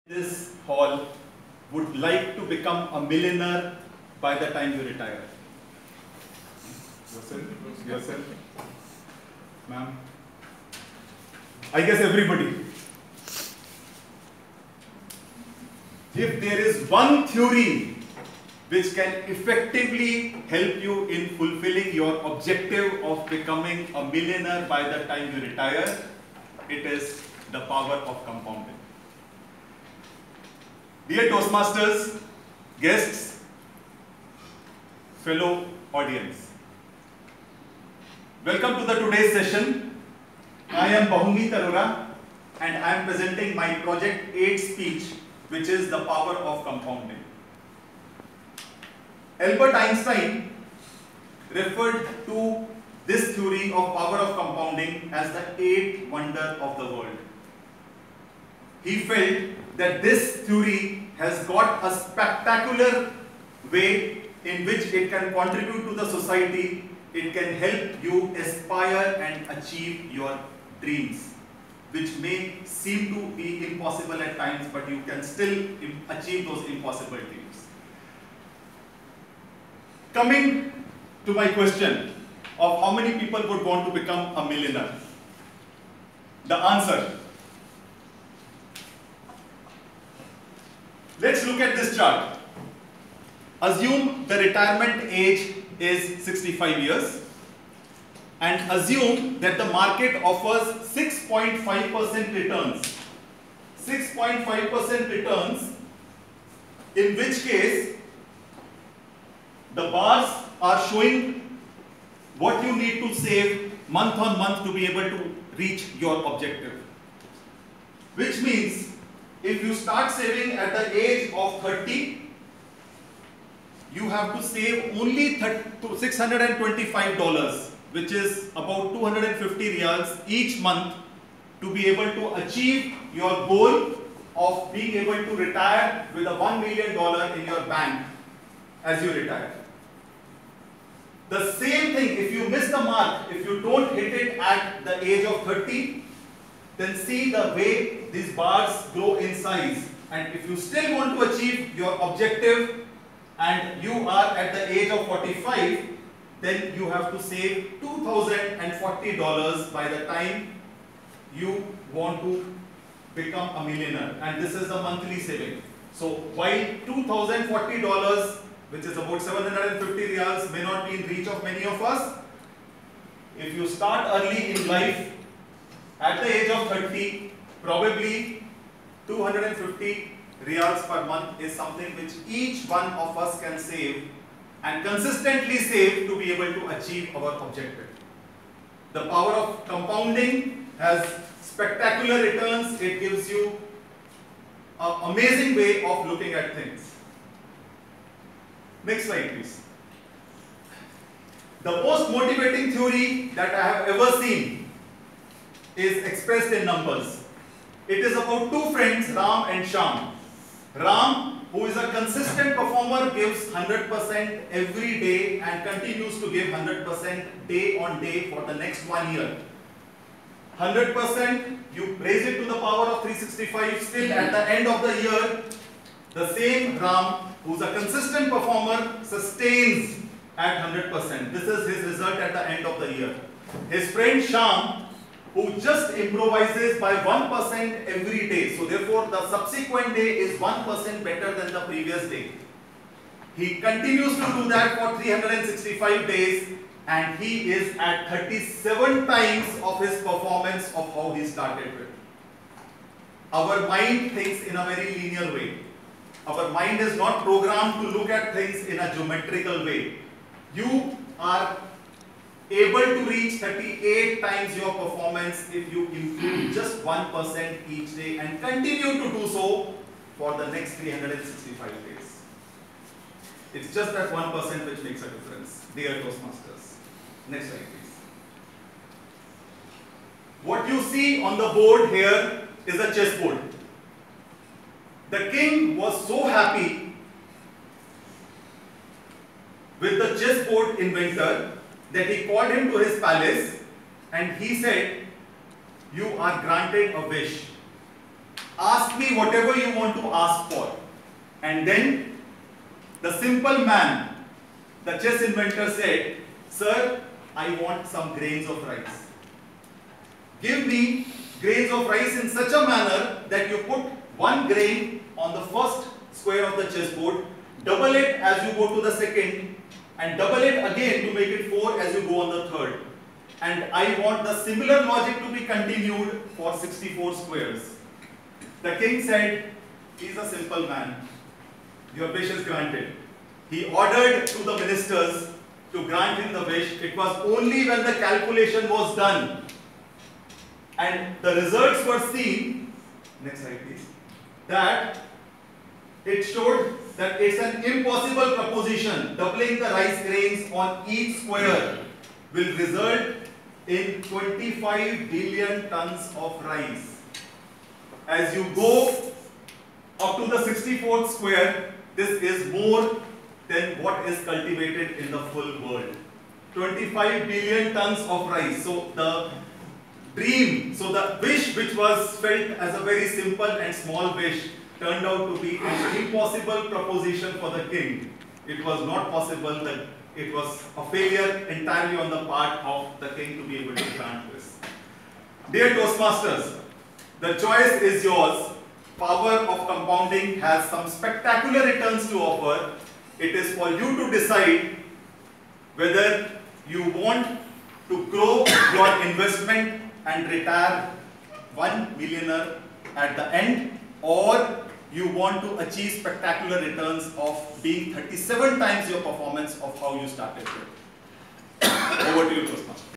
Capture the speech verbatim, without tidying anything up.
This hall would like to become a millionaire by the time you retire? Yourself? Yourself? Ma'am? I guess everybody. If there is one theory which can effectively help you in fulfilling your objective of becoming a millionaire by the time you retire, it is the power of compounding. Dear Toastmasters, guests, fellow audience, welcome to the today's session. I am Bahumeet Arora and I am presenting my Project eight speech, which is the power of compounding. Albert Einstein referred to this theory of power of compounding as the eighth wonder of the world. He felt that this theory has got a spectacular way in which it can contribute to the society. It can help you aspire and achieve your dreams, which may seem to be impossible at times, but you can still achieve those impossible dreams. Coming to my question of how many people would want to become a millionaire. The answer. Let's look at this chart. Assume the retirement age is sixty-five years and assume that the market offers six point five percent returns. six point five percent returns, in which case the bars are showing what you need to save month on month to be able to reach your objective. Which means if you start saving at the age of thirty, you have to save only six hundred twenty-five dollars, which is about two hundred fifty riyals each month, to be able to achieve your goal of being able to retire with a one million dollars in your bank as you retire. The same thing, if you miss the mark, if you don't hit it at the age of thirty, then see the way these bars grow in size. And if you still want to achieve your objective and you are at the age of forty-five, then you have to save two thousand forty dollars by the time you want to become a millionaire. And this is the monthly saving. So while two thousand forty dollars, which is about seven hundred fifty riyals, may not be in reach of many of us, if you start early in life, at the age of thirty, probably two hundred fifty riyals per month is something which each one of us can save and consistently save to be able to achieve our objective. The power of compounding has spectacular returns. It gives you an amazing way of looking at things. Next slide, please. The most motivating theory that I have ever seen is expressed in numbers. It is about two friends, Ram and Sham. Ram, who is a consistent performer, gives one hundred percent every day and continues to give one hundred percent day on day for the next one year. one hundred percent, you raise it to the power of three hundred sixty-five, still at the end of the year, the same Ram, who is a consistent performer, sustains at one hundred percent. This is his result at the end of the year. His friend Sham, who just improvises by one percent every day. So therefore, the subsequent day is one percent better than the previous day. He continues to do that for three hundred sixty-five days and he is at thirty-seven times of his performance of how he started with. Our mind thinks in a very linear way. Our mind is not programmed to look at things in a geometrical way. You are able to reach thirty-eight times your performance if you improve just one percent each day and continue to do so for the next three hundred sixty-five days. It's just that one percent which makes a difference, dear Toastmasters. Next slide, please. What you see on the board here is a chessboard. The king was so happy with the chessboard inventor that he called him to his palace and he said, "You are granted a wish. ask me whatever you want to ask for. And then the simple man, the chess inventor, said, sir, I want some grains of rice. Give me grains of rice in such a manner that you put one grain on the first square of the chessboard, double it as you go to the second, and double it again to make it four as you go on the third. And I want the similar logic to be continued for sixty-four squares. The king said, he is a simple man. Your wish is granted. He ordered to the ministers to grant him the wish. It was only when the calculation was done and the results were seen, next slide please, that it showed that it's an impossible proposition. Doubling the rice grains on each square will result in twenty-five billion tons of rice. As you go up to the sixty-fourth square, this is more than what is cultivated in the full world. twenty-five billion tons of rice. So the dream, so the wish which was felt as a very simple and small wish turned out to be an impossible proposition for the king. It was not possible, that it was a failure entirely on the part of the king to be able to grant this. Dear Toastmasters, the choice is yours. Power of compounding has some spectacular returns to offer. It is for you to decide whether you want to grow your investment and retire one millionaire at the end, or you want to achieve spectacular returns of being thirty-seven times your performance of how you started with. Over to you, Toastmaster.